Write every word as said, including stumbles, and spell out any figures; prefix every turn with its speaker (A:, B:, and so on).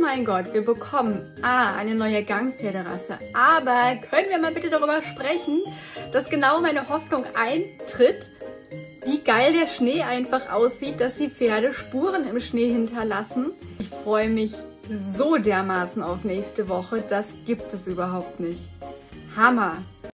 A: mein Gott, wir bekommen ah, eine neue Gangpferderasse. Aber können wir mal bitte darüber sprechen, dass genau meine Hoffnung eintritt, wie geil der Schnee einfach aussieht, dass die Pferde Spuren im Schnee hinterlassen. Ich freue mich so dermaßen auf nächste Woche, das gibt es überhaupt nicht. Hammer!